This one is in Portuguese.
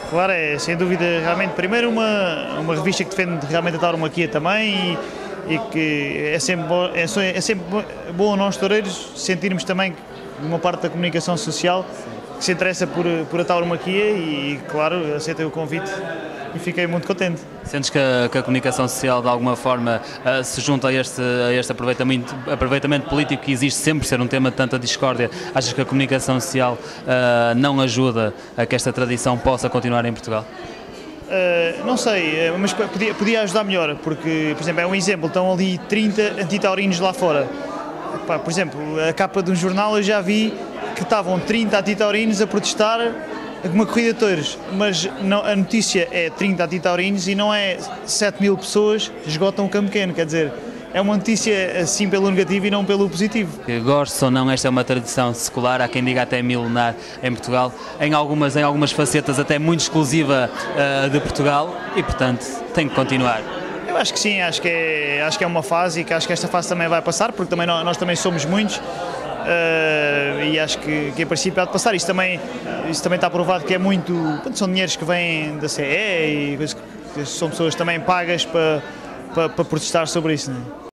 Claro, é sem dúvida realmente primeiro uma revista que defende realmente a tauromaquia também e que é sempre bom nós toureiros sentirmos também uma parte da comunicação social que se interessa por a tauromaquia e claro, aceitei o convite e fiquei muito contente. Sentes que a comunicação social de alguma forma se junta a este aproveitamento político que existe sempre ser um tema de tanta discórdia? Achas que a comunicação social não ajuda a que esta tradição possa continuar em Portugal? Não sei, mas podia ajudar melhor, porque, por exemplo, é um exemplo, estão ali 30 antitaurinos lá fora. Por exemplo, a capa de um jornal eu já vi que estavam 30 antitaurinos a protestar uma corrida de touros, mas não, a notícia é 30 antitaurinos e não é 7.000 pessoas que esgotam o campo pequeno, quer dizer, é uma notícia assim pelo negativo e não pelo positivo. Que gosto ou não, esta é uma tradição secular, há quem diga até milenar em Portugal, em algumas facetas até muito exclusiva de Portugal e, portanto, tem que continuar. Eu acho que sim, acho que é uma fase e que acho que esta fase também vai passar, porque também nós também somos muitos e acho que em princípio há de passar. Isso também está provado que é muito, são dinheiros que vêm da CE e coisas que são pessoas também pagas para protestar sobre isso, não é?